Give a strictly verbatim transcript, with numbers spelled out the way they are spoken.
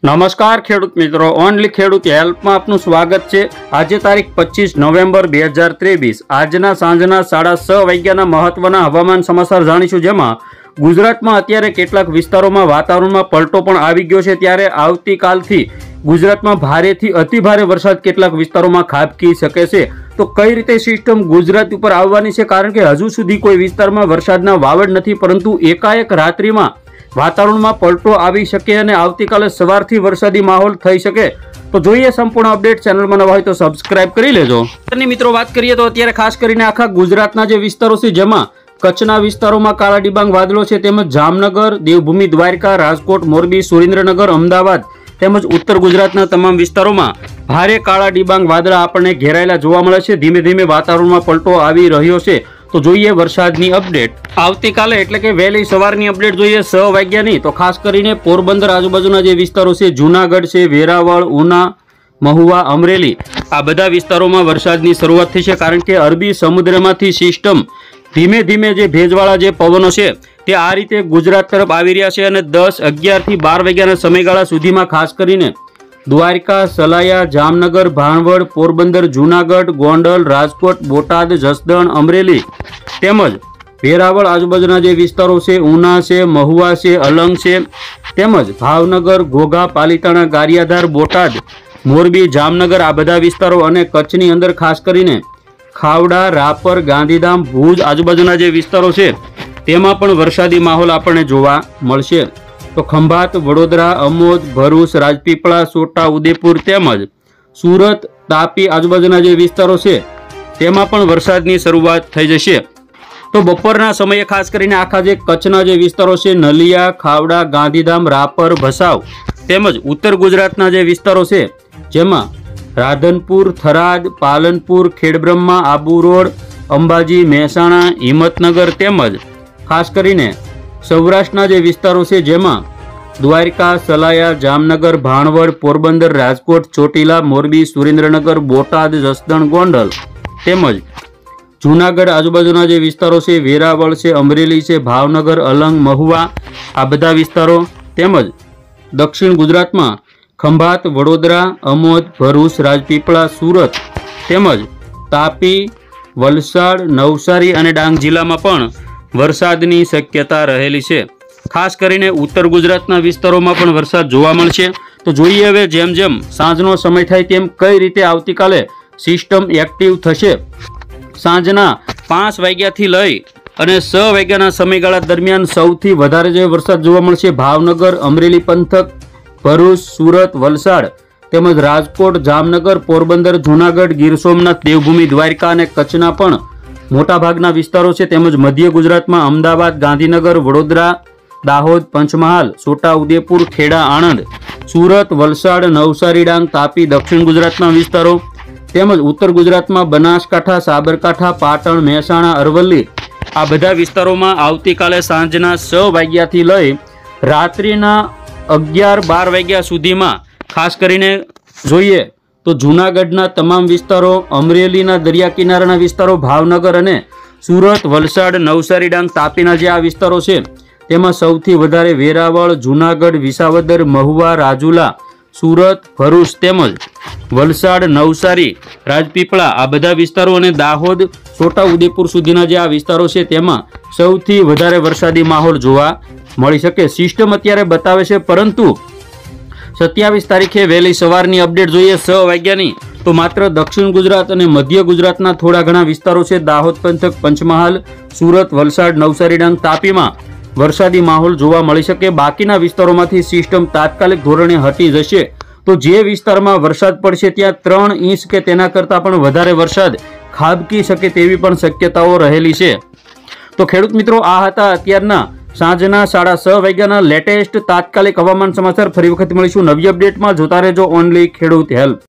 नमस्कार खेडूत मित्रों, only खेडूत help में आपनु स्वागत है। आज तारीख पच्चीस नवेम्बर बे हज़ार तेवीस आजना सांजना साढ़ा छ वाग्याना महत्वना हवामान समाचार जाणीशुं, जेमां गुजरात में अत्यारे केटलाक विस्तारों में वातावरण में पलटो पण आवी गयो छे। त्यारे आवतीकालथी गुजरात में भारेथी अति भारे वरसाद केटलाक विस्तारों में खाबकी शके छे। तो कई रीते सिस्टम गुजरात पर आववानी छे, कारण के हजू सुधी कोई विस्तार में वरसादना वावड नथी, परंतु एकाएक रात्रि में वातावरण में पलटो आवी शके अने आवतीकाले सवारथी वरसादी माहोल थई शके। तो जोईए संपूर्ण अपडेट। चेनल में नवा होय तो सब्सक्राइब करी लेजो। मित्रों, बात करिए तो अत्यारे खास करीने आखा गुजरातना जे विस्तारो छे, जेमां कच्छना विस्तारों में काला डिबांग वादळो छे, तेमज जामनगर, देवभूमि, द्वारका, राजकोट, मोरबी, सुरेन्द्रनगर, अमदावाद तेमज उत्तर गुजरातना तमाम विस्तारों में भारे काला डिबांग वादळा आपणे घेरायेला जोवा मळे छे। धीमे धीमे वातावरण में पलटो आवी रह्यो छे। तो जोईए वरसादनी अपडेट। आवतीकाले एटले के वहेली सवारनी अपडेट जोईए छ वाग्यानी। तो खास करीने पोरबंदर आजुबाजुना जे विस्तारो छे, जूनागढ़ छे, वेरावळ, उना, महुआ, अमरेली, आ बधा विस्तारों में वरसादनी शरूआत थई छे, कारण के अरबी समुद्रमांथी सिस्टम धीमे धीमे जे भेजवाळा जे पवनो छे ते आ रीते गुजरात तरफ आवी रह्या छे। अने दस अगियार थी बार वाग्याना समयगाळा सुधीमां खास करीने द्वारका, सलाया, जामनगर, भाणवड, पोरबंदर, जूनागढ़, गोंडल, राजकोट, बोटाद, जसदण, अमरेली तेमज वेरावळ आजुबाजुना जे विस्तारो छे, उना छे, महुआ छे, अलंग छे तेमज भावनगर, घोघा, पालिताणा, गारियाधार, बोटाद, मोरबी, जामनगर आ बधा विस्तारो अने कच्छनी अंदर खास करीने खावड़ा, रापर, गांधीधाम, भूज आजुबाजुना जे विस्तारो छे तेमां पण वरसादी माहोल आपणे जोवा मळशे। तो खंभात, वडोदरा, अमोद, भरूच, राजपीपळा, सोटा उदेपुर तेमज सूरत, तापी आजुबाजुना जे विस्तारो छे तेमां पण वरसादनी शरूआत थई जशे। तो बपोરના समये खास करीने आखा जे कच्छना जे विस्तारो छे, नलिया, खावड़ा, गांधीधाम, रापर, भसाव तेमज उत्तर गुजरातना जे विस्तारो छे, जेमां राधनपुर, थराद, पालनपुर, खेड़ब्रह्मा, आबू रोड, अंबाजी, महेसाणा, हिम्मतनगर तेमज खास करीने सौराष्ट्रना जे विस्तारो छे, जेमां द्वारका, सलाया, जामनगर, भाणवड, पोरबंदर, राजकोट, ચોટીલા, मोरबी, सुरेन्द्रनगर, बोटाद, जसदण, गोंडल तेमज जूनागढ़ आजुबाजुना जे विस्तारो छे, वेरावळ छे, अमरेली छे, भावनगर, अलंग, महुआ आ बधा विस्तारो तेमज दक्षिण गुजरातमां खंभात, वडोदरा, अमोद, भरूच, राजपीपळा, सूरत तेमज तापी, वलसाड, नवसारी अने डांग जिल्लामां पण वरसादनी शक्यता रहेली छे। खास करीने उत्तर गुजरातना विस्तारोमां पण वरसाद जोवा मळशे। तो जोईए हवे जेम जेम सांजनो समय थाय तेम कई रीते आवतीकाले सिस्टम एक्टिव थशे। सांजना पांच वाग्याथी लई अने छ वाग्याना समयगाळा दरमियान सौथी वधारे जे वरसाद जोवा मळशे भावनगर, अमरेली पंथक, भरूच, सूरत, वलसाड तेमज राजकोट, जामनगर, पोरबंदर, जूनागढ़, गीर सोमनाथ, देवभूमि, द्वारका अने कच्छना पण मोटा भागना विस्तारो छे। तेमज मध्य गुजरात में अमदावाद, गांधीनगर, वडोदरा, दाहोद, पंचमहाल, छोटा उदेपुर, खेड़ा, आणंद, सूरत, वलसाड, नवसारी, डांग, तापी, दक्षिण गुजरातना विस्तारो तेमज उत्तर गुजरात में बनासकांठा, साबरकांठा, पाटण, महेसाणा, अरवल्ली आ बधा विस्तारोमां आवतीकाले सांजना छ वाग्याथी लई रात्रिना अगियार बार वाग्या सुधीमां खास करीने जोईए तो जूनागढ़ना तमाम विस्तारों, अमरेलीना दरिया किनाराना विस्तारों, भावनगर अने सूरत, वलसाड, नवसारी, डांग, तापीना जे आ विस्तारों छे तेमां सौथी वधारे वेरावळ, जूनागढ़, विसावदर, महुआ, राजुला, सूरत, भरूच तेमज वलसाड, नवसारी, राजपीपळा आ बधा विस्तारों अने दाहोद, छोटा उदेपुर सुधीना जे आ विस्तारों छे तेमां सौथी वधारे वरसादी माहोल जोवा मळी शके। सिस्टम अत्यारे बतावे छे, परंतु सत्यावीस तारीखे वहेली सवारनी अपडेट जोईए छ वाग्यानी। तो मात्र दक्षिण गुजरात और मध्य गुजरातना थोड़ा घणा विस्तारों छे, दाहोद पंथक, पंचमहाल, सूरत, वलसाड, नवसारी, डांग, तापीमां वरसादी माहोल जोवा मळी शके। बाकीना विस्तारोमांथी सिस्टम तात्कालिक धोरणे हटी जशे। तो जे विस्तारमां वरसाद पड़शे त्यां त्रण इंच के तेना करता पण वधारे वरसाद खाबकी शके तेवी पण शक्यताओ रहेली छे। तो खेडूत मित्रों, आ हता अत्याરના सांजना साढ़ा छ वाग्याना लेटेस्ट तात्कालिक हवामान समाचार। फरी वखत मळीशुं नवी अपडेट में। जोता रहेजो ओनली खेडूत हेल्प।